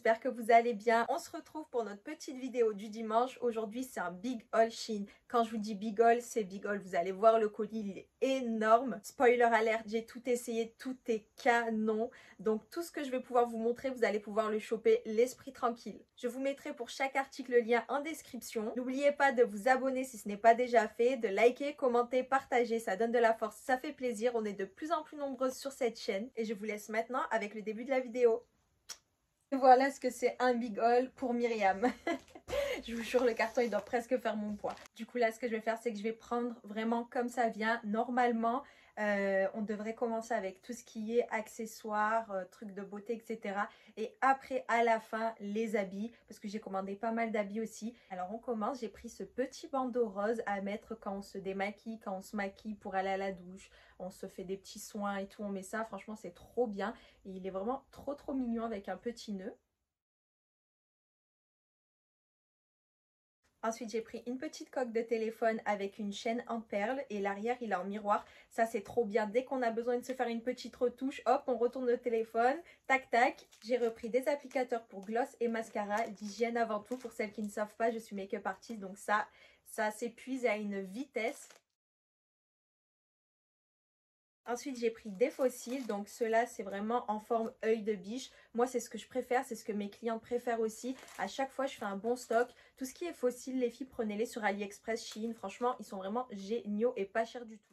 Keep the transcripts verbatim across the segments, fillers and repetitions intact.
j'espère que vous allez bien. On se retrouve pour notre petite vidéo du dimanche. Aujourd'hui c'est un big haul Shein. Quand je vous dis big haul, c'est big haul. Vous allez voir le colis, il est énorme. Spoiler alert, j'ai tout essayé, tout est canon. Donc tout ce que je vais pouvoir vous montrer, vous allez pouvoir le choper l'esprit tranquille. Je vous mettrai pour chaque article le lien en description. N'oubliez pas de vous abonner si ce n'est pas déjà fait, de liker, commenter, partager, ça donne de la force, ça fait plaisir. On est de plus en plus nombreuses sur cette chaîne et je vous laisse maintenant avec le début de la vidéo. Voilà ce que c'est un big haul pour Myriam. Je vous jure, le carton il doit presque faire mon poids. Du coup là ce que je vais faire, c'est que je vais prendre vraiment comme ça vient. Normalement euh, on devrait commencer avec tout ce qui est accessoires, euh, trucs de beauté, et cetera. Et après à la fin les habits, parce que j'ai commandé pas mal d'habits aussi. Alors on commence, j'ai pris ce petit bandeau rose à mettre quand on se démaquille, quand on se maquille pour aller à la douche. On se fait des petits soins et tout, on met ça, franchement c'est trop bien. Et il est vraiment trop trop mignon avec un petit nœud. Ensuite, j'ai pris une petite coque de téléphone avec une chaîne en perles et l'arrière, il est en miroir. Ça, c'est trop bien. Dès qu'on a besoin de se faire une petite retouche, hop, on retourne le téléphone. Tac, tac. J'ai repris des applicateurs pour gloss et mascara. D'hygiène avant tout. Pour celles qui ne savent pas, je suis make-up artiste. Donc ça, ça s'épuise à une vitesse. Ensuite, j'ai pris des faux cils, donc ceux-là, c'est vraiment en forme œil de biche. Moi, c'est ce que je préfère, c'est ce que mes clientes préfèrent aussi. À chaque fois, je fais un bon stock. Tout ce qui est faux cils, les filles, prenez-les sur AliExpress, Shein. Franchement, ils sont vraiment géniaux et pas chers du tout.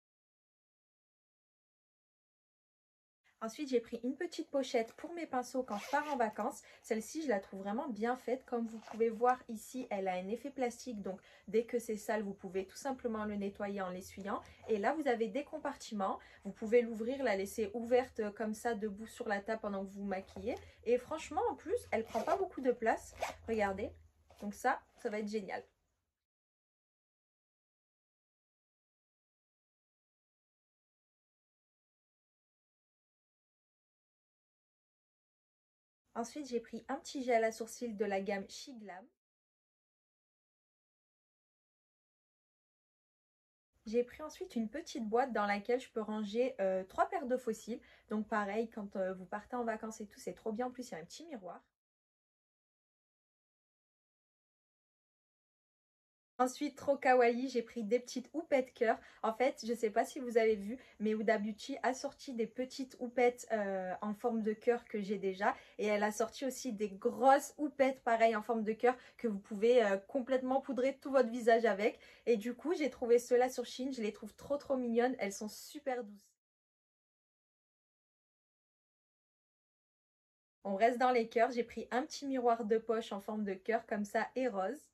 Ensuite, j'ai pris une petite pochette pour mes pinceaux quand je pars en vacances. Celle-ci, je la trouve vraiment bien faite. Comme vous pouvez voir ici, elle a un effet plastique. Donc, dès que c'est sale, vous pouvez tout simplement le nettoyer en l'essuyant. Et là, vous avez des compartiments. Vous pouvez l'ouvrir, la laisser ouverte comme ça, debout sur la table pendant que vous vous maquillez. Et franchement, en plus, elle prend pas beaucoup de place. Regardez. Donc ça, ça va être génial. Ensuite, j'ai pris un petit gel à sourcils de la gamme She Glam. J'ai pris ensuite une petite boîte dans laquelle je peux ranger euh, trois paires de faux cils. Donc pareil, quand euh, vous partez en vacances et tout, c'est trop bien. En plus, il y a un petit miroir. Ensuite, trop kawaii, j'ai pris des petites houppettes cœur. En fait, je ne sais pas si vous avez vu, mais Huda Beauty a sorti des petites houppettes euh, en forme de cœur que j'ai déjà. Et elle a sorti aussi des grosses houppettes pareil en forme de cœur que vous pouvez euh, complètement poudrer tout votre visage avec. Et du coup, j'ai trouvé ceux-là sur Shein. Je les trouve trop trop mignonnes. Elles sont super douces. On reste dans les cœurs. J'ai pris un petit miroir de poche en forme de cœur comme ça et rose.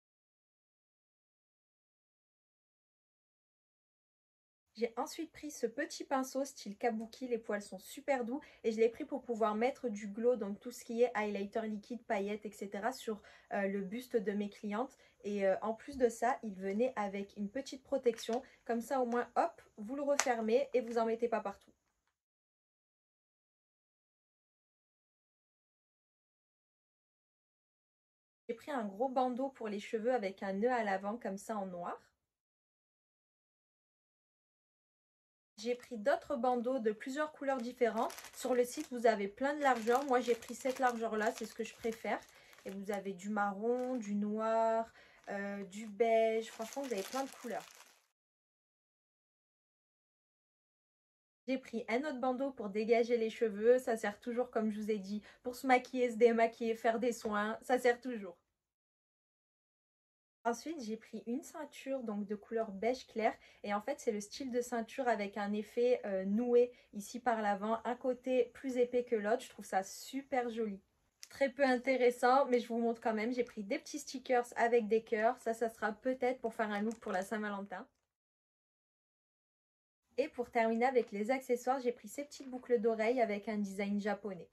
J'ai ensuite pris ce petit pinceau style kabuki, les poils sont super doux et je l'ai pris pour pouvoir mettre du glow, donc tout ce qui est highlighter liquide, paillettes, et cetera sur euh, le buste de mes clientes. Et euh, en plus de ça, il venait avec une petite protection, comme ça au moins, hop, vous le refermez et vous en mettez pas partout. J'ai pris un gros bandeau pour les cheveux avec un nœud à l'avant comme ça en noir. J'ai pris d'autres bandeaux de plusieurs couleurs différentes. Sur le site, vous avez plein de largeurs. Moi, j'ai pris cette largeur-là, c'est ce que je préfère. Et vous avez du marron, du noir, euh, du beige. Franchement, vous avez plein de couleurs. J'ai pris un autre bandeau pour dégager les cheveux. Ça sert toujours, comme je vous ai dit, pour se maquiller, se démaquiller, faire des soins. Ça sert toujours. Ensuite, j'ai pris une ceinture donc de couleur beige clair et en fait c'est le style de ceinture avec un effet euh, noué ici par l'avant, un côté plus épais que l'autre. Je trouve ça super joli. Très peu intéressant, mais je vous montre quand même. J'ai pris des petits stickers avec des cœurs. Ça, ça sera peut-être pour faire un look pour la Saint-Valentin. Et pour terminer avec les accessoires, j'ai pris ces petites boucles d'oreilles avec un design japonais.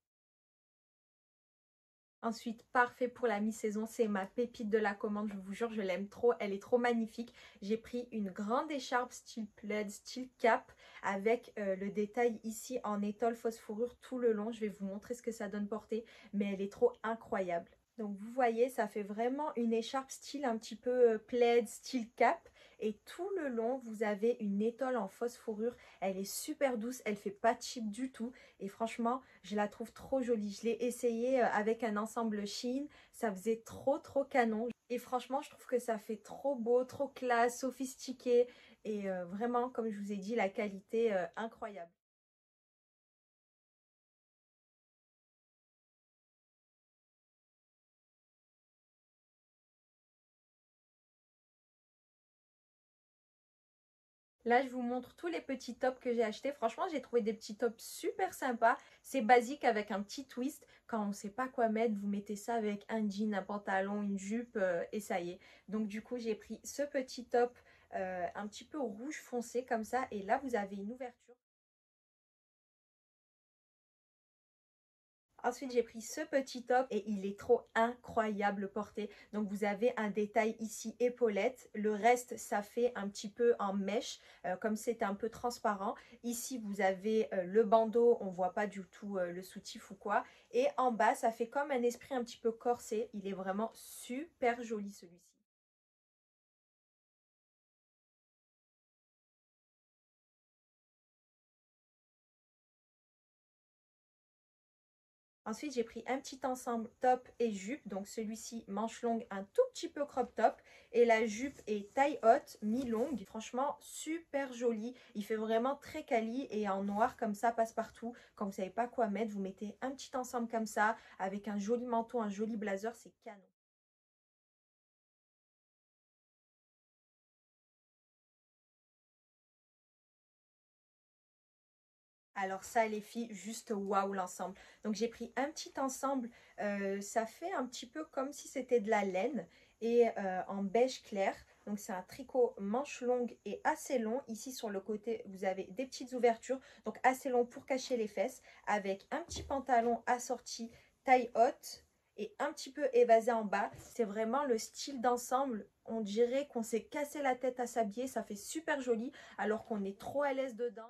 Ensuite, parfait pour la mi-saison, c'est ma pépite de la commande, je vous jure, je l'aime trop, elle est trop magnifique. J'ai pris une grande écharpe style plaid, style cap, avec euh, le détail ici en étole phosphorure tout le long. Je vais vous montrer ce que ça donne portée, mais elle est trop incroyable. Donc vous voyez, ça fait vraiment une écharpe style un petit peu euh, plaid, style cap. et tout le long vous avez une étole en fausse fourrure. Elle est super douce, elle fait pas cheap du tout et franchement je la trouve trop jolie. Je l'ai essayée avec un ensemble Shein, ça faisait trop trop canon et franchement je trouve que ça fait trop beau, trop classe, sophistiqué et euh, vraiment comme je vous ai dit la qualité euh, incroyable. Là, je vous montre tous les petits tops que j'ai achetés. Franchement, j'ai trouvé des petits tops super sympas. C'est basique avec un petit twist. Quand on ne sait pas quoi mettre, vous mettez ça avec un jean, un pantalon, une jupe euh, et ça y est. Donc du coup, j'ai pris ce petit top euh, un petit peu rouge foncé comme ça. Et là, vous avez une ouverture. Ensuite, j'ai pris ce petit top et il est trop incroyable porté. Donc, vous avez un détail ici épaulette. Le reste, ça fait un petit peu en mèche, euh, comme c'est un peu transparent. Ici, vous avez euh, le bandeau. On voit pas du tout euh, le soutif ou quoi. Et en bas, ça fait comme un esprit un petit peu corsé. Il est vraiment super joli celui-ci. Ensuite, j'ai pris un petit ensemble top et jupe. Donc celui-ci, manche longue, un tout petit peu crop top. Et la jupe est taille haute, mi-longue. Franchement, super joli. Il fait vraiment très quali et en noir comme ça, passe-partout. Quand vous savez pas quoi mettre, vous mettez un petit ensemble comme ça avec un joli manteau, un joli blazer, c'est canon. Alors ça les filles, juste waouh l'ensemble. Donc j'ai pris un petit ensemble, euh, ça fait un petit peu comme si c'était de la laine et euh, en beige clair. Donc c'est un tricot manche longue et assez long. Ici sur le côté vous avez des petites ouvertures, donc assez long pour cacher les fesses avec un petit pantalon assorti taille haute et un petit peu évasé en bas. C'est vraiment le style d'ensemble. On dirait qu'on s'est cassé la tête à s'habiller, ça fait super joli alors qu'on est trop à l'aise dedans.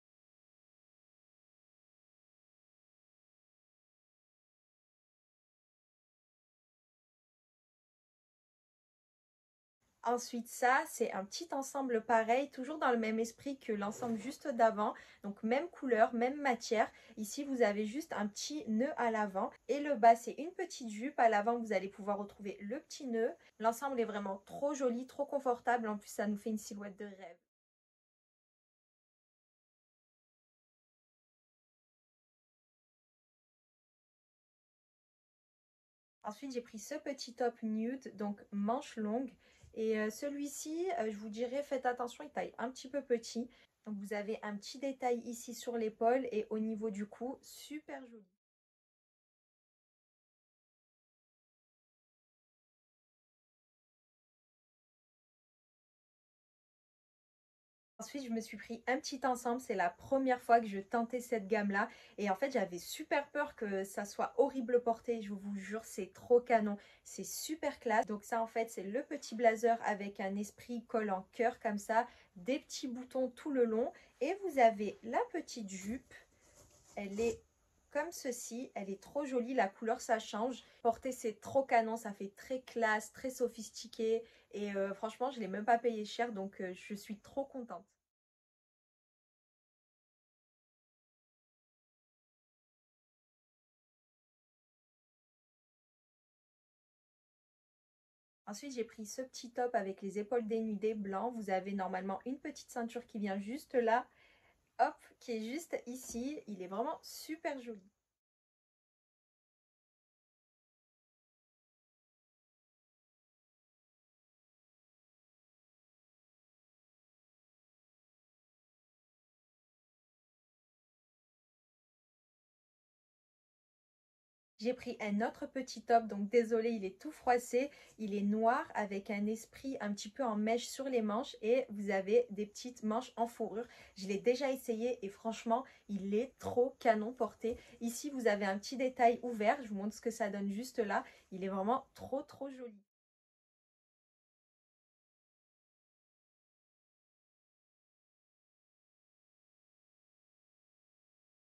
Ensuite, ça, c'est un petit ensemble pareil, toujours dans le même esprit que l'ensemble juste d'avant. Donc, même couleur, même matière. Ici, vous avez juste un petit nœud à l'avant. Et le bas, c'est une petite jupe. À l'avant, vous allez pouvoir retrouver le petit nœud. L'ensemble est vraiment trop joli, trop confortable. En plus, ça nous fait une silhouette de rêve. Ensuite, j'ai pris ce petit top nude, donc manche longue. Et euh, celui-ci, euh, je vous dirais, faites attention, il taille un petit peu petit. Donc, vous avez un petit détail ici sur l'épaule et au niveau du cou, super joli. Ensuite, je me suis pris un petit ensemble. C'est la première fois que je tentais cette gamme-là. Et en fait, j'avais super peur que ça soit horrible porté. Je vous jure, c'est trop canon. C'est super classe. Donc ça, en fait, c'est le petit blazer avec un esprit col en cœur comme ça. Des petits boutons tout le long. Et vous avez la petite jupe. Elle est comme ceci. Elle est trop jolie. La couleur, ça change. Porter, c'est trop canon. Ça fait très classe, très sophistiqué. Et euh, franchement, je ne l'ai même pas payé cher. Donc, euh, je suis trop contente. Ensuite, j'ai pris ce petit top avec les épaules dénudées blanc. Vous avez normalement une petite ceinture qui vient juste là, hop, qui est juste ici. Il est vraiment super joli. J'ai pris un autre petit top, donc désolé, il est tout froissé. Il est noir avec un esprit un petit peu en mèche sur les manches et vous avez des petites manches en fourrure. Je l'ai déjà essayé et franchement, il est trop canon porté. Ici, vous avez un petit détail ouvert. Je vous montre ce que ça donne juste là. Il est vraiment trop, trop joli.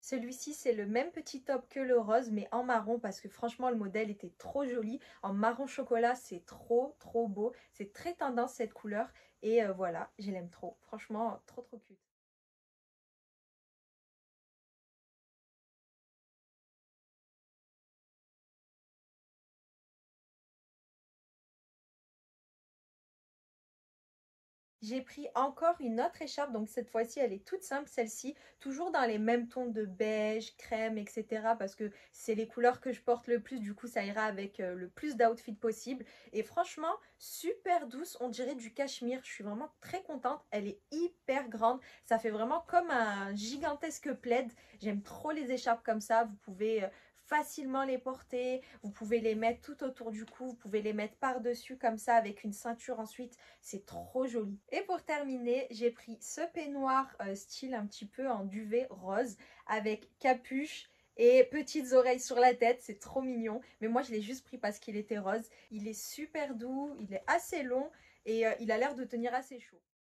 Celui-ci, c'est le même petit top que le rose, mais en marron, parce que franchement, le modèle était trop joli. En marron chocolat, c'est trop, trop beau. C'est très tendance, cette couleur. Et euh, voilà, je l'aime trop. Franchement, trop, trop cute. J'ai pris encore une autre écharpe, donc cette fois-ci elle est toute simple, celle-ci, toujours dans les mêmes tons de beige, crème, et cetera. Parce que c'est les couleurs que je porte le plus, du coup ça ira avec euh, le plus d'outfits possible. Et franchement, super douce, on dirait du cachemire, je suis vraiment très contente, elle est hyper grande, ça fait vraiment comme un gigantesque plaid. J'aime trop les écharpes comme ça, vous pouvez... euh, facilement les porter, vous pouvez les mettre tout autour du cou, vous pouvez les mettre par-dessus comme ça avec une ceinture ensuite, c'est trop joli. Et pour terminer, j'ai pris ce peignoir euh, style un petit peu en duvet rose avec capuche et petites oreilles sur la tête, c'est trop mignon. Mais moi je l'ai juste pris parce qu'il était rose. Il est super doux, il est assez long et euh, il a l'air de tenir assez chaud.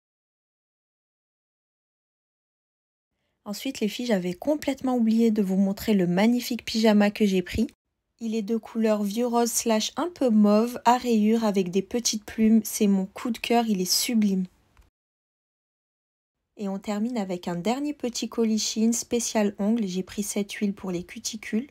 Ensuite les filles, j'avais complètement oublié de vous montrer le magnifique pyjama que j'ai pris. Il est de couleur vieux rose slash un peu mauve à rayures avec des petites plumes. C'est mon coup de cœur, il est sublime. Et on termine avec un dernier petit colis Shein spécial ongles. J'ai pris cette huile pour les cuticules.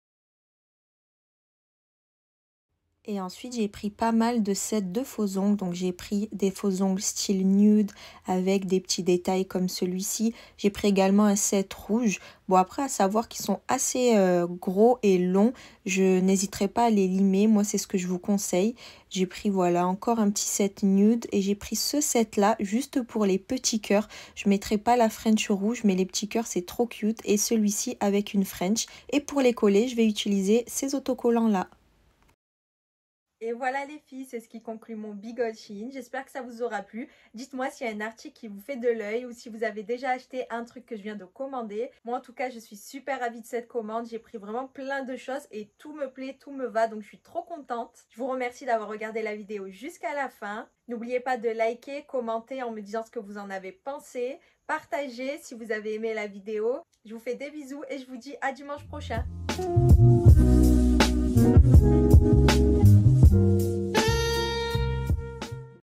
Et ensuite, j'ai pris pas mal de sets de faux ongles. Donc, j'ai pris des faux ongles style nude avec des petits détails comme celui-ci. J'ai pris également un set rouge. Bon, après, à savoir qu'ils sont assez euh, gros et longs. Je n'hésiterai pas à les limer. Moi, c'est ce que je vous conseille. J'ai pris, voilà, encore un petit set nude. Et j'ai pris ce set-là juste pour les petits cœurs. Je ne mettrai pas la French rouge, mais les petits cœurs, c'est trop cute. Et celui-ci avec une French. Et pour les coller, je vais utiliser ces autocollants-là. Et voilà les filles, c'est ce qui conclut mon Big Haul Shein. J'espère que ça vous aura plu. Dites-moi s'il y a un article qui vous fait de l'œil ou si vous avez déjà acheté un truc que je viens de commander. Moi en tout cas, je suis super ravie de cette commande. J'ai pris vraiment plein de choses et tout me plaît, tout me va. Donc je suis trop contente. Je vous remercie d'avoir regardé la vidéo jusqu'à la fin. N'oubliez pas de liker, commenter en me disant ce que vous en avez pensé. Partagez si vous avez aimé la vidéo. Je vous fais des bisous et je vous dis à dimanche prochain.